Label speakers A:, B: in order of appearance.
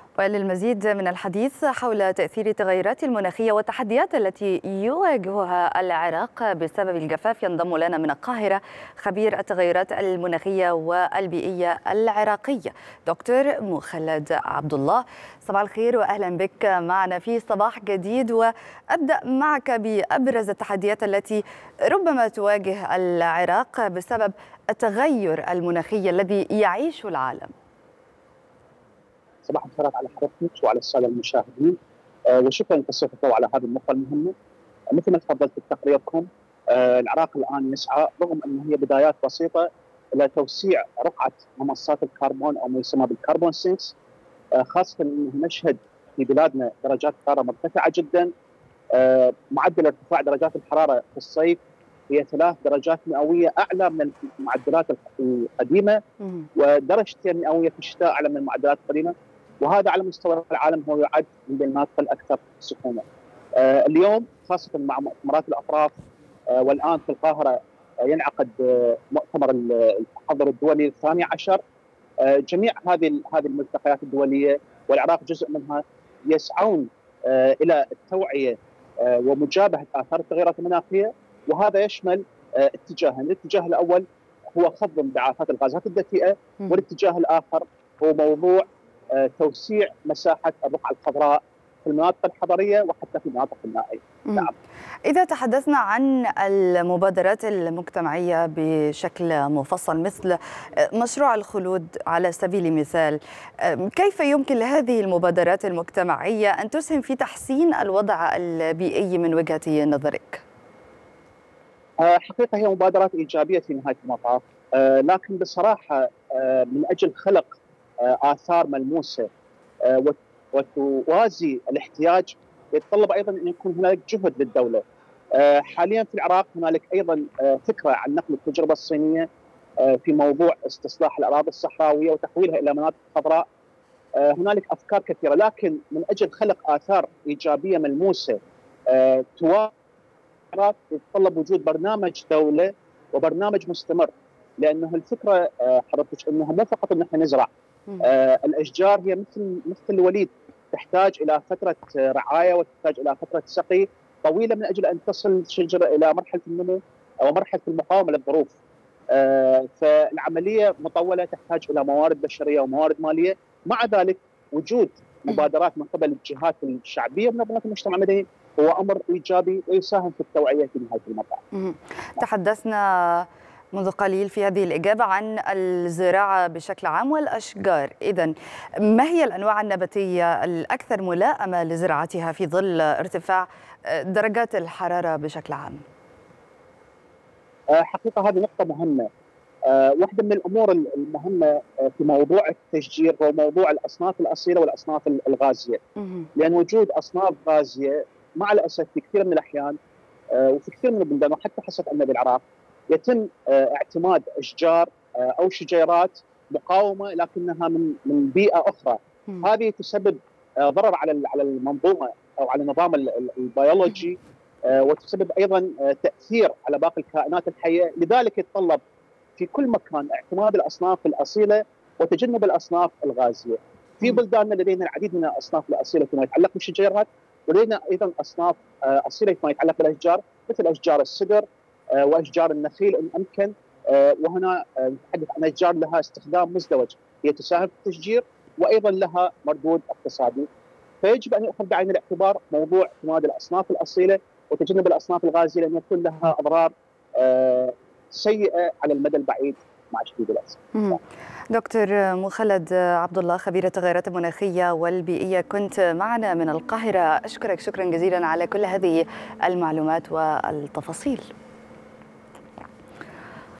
A: وللمزيد من الحديث حول تأثير التغيرات المناخية والتحديات التي يواجهها العراق بسبب الجفاف ينضم لنا من القاهرة خبير التغيرات المناخية والبيئية العراقية دكتور مخلد عبد الله. صباح الخير وأهلا بك معنا في صباح جديد، وأبدأ معك بأبرز التحديات التي ربما تواجه العراق بسبب التغير المناخي الذي يعيشه العالم.
B: صباح الخير على حضرتك وعلى الساده المشاهدين، وشكرا لتسليط الضوء على هذه النقطه المهمه. مثل ما تفضلت في تقريركم، العراق الان يسعى رغم ان هي بدايات بسيطه الى توسيع رقعه ممصات الكربون او ما يسمى بالكربون سينكس، خاصه انه نشهد في بلادنا درجات حراره مرتفعه جدا. معدل ارتفاع درجات الحراره في الصيف هي 3 درجات مئويه اعلى من المعدلات القديمه، ودرجتين مئويه في الشتاء اعلى من المعدلات القديمه، وهذا على مستوى العالم هو يعد من المناطق الاكثر سخونه. اليوم خاصه مع مؤتمرات الاطراف، والان في القاهره ينعقد مؤتمر التحضر الدولي الثاني عشر. جميع هذه الملتقيات الدوليه والعراق جزء منها يسعون الى التوعيه ومجابهه اثار التغيرات المناخيه، وهذا يشمل اتجاهين. الاتجاه الاول هو خفض انبعاثات الغازات الدفيئه، والاتجاه الاخر هو موضوع توسيع مساحه الرقعه الخضراء في المناطق الحضريه وحتى في المناطق النائيه.
A: نعم. إذا تحدثنا عن المبادرات المجتمعية بشكل مفصل مثل مشروع الخلود على سبيل المثال، كيف يمكن لهذه المبادرات المجتمعية أن تسهم في تحسين الوضع البيئي من وجهة نظرك؟
B: حقيقة هي مبادرات إيجابية في نهاية المطاف، لكن بصراحة من أجل خلق آثار ملموسة وتوازي الاحتياج يتطلب أيضا أن يكون هناك جهد للدولة. حاليا في العراق هنالك أيضا فكرة عن نقل التجربة الصينية في موضوع استصلاح الأراضي الصحراوية وتحويلها إلى مناطق خضراء. هنالك أفكار كثيرة، لكن من أجل خلق آثار إيجابية ملموسة يتطلب وجود برنامج دوله وبرنامج مستمر، لانه الفكره حضرتك انه مو فقط ان احنا نزرع. الاشجار هي مثل الوليد، تحتاج الى فتره رعايه وتحتاج الى فتره سقي طويله من اجل ان تصل الشجره الى مرحله النمو او مرحله المقاومه للظروف. فالعمليه مطوله، تحتاج الى موارد بشريه وموارد ماليه. مع ذلك وجود مبادرات من قبل الجهات الشعبيه ومنظمات المجتمع المدني هو امر ايجابي ويساهم في التوعيه في نهايه المطاف.
A: تحدثنا منذ قليل في هذه الإجابة عن الزراعة بشكل عام والأشجار، إذن ما هي الأنواع النباتية الأكثر ملائمة لزراعتها في ظل ارتفاع درجات الحرارة بشكل عام؟
B: حقيقة هذه نقطة مهمة. واحدة من الأمور المهمة في موضوع التشجير هو موضوع الأصناف الأصيلة والأصناف الغازية، لأن وجود أصناف غازية مع الأسف في كثير من الأحيان وفي كثير من البلدان وحتى حسب عندنا بالعراق يتم اعتماد أشجار أو شجيرات مقاومة لكنها من بيئة أخرى. هذه تسبب ضرر على المنظومة أو على النظام البيولوجي، وتسبب أيضا تأثير على باقي الكائنات الحية. لذلك يتطلب في كل مكان اعتماد الأصناف الأصيلة وتجنب الأصناف الغازية. في بلداننا لدينا العديد من الأصناف الأصيلة فيما يتعلق بالشجيرات، ولدينا ايضا اصناف اصيله فيما يتعلق بالاشجار مثل اشجار السدر واشجار النخيل ان امكن. وهنا نتحدث عن اشجار لها استخدام مزدوج، هي تساهم في التشجير وايضا لها مردود اقتصادي. فيجب ان يؤخذ بعين الاعتبار موضوع اعتماد الاصناف الاصيله وتجنب الاصناف الغازيه، لان يكون لها اضرار سيئه على المدى البعيد مع شديد الاسف.
A: دكتور مخلد عبد الله خبير التغيرات المناخية والبيئية، كنت معنا من القاهرة. أشكرك شكرا جزيلا على كل هذه المعلومات والتفاصيل.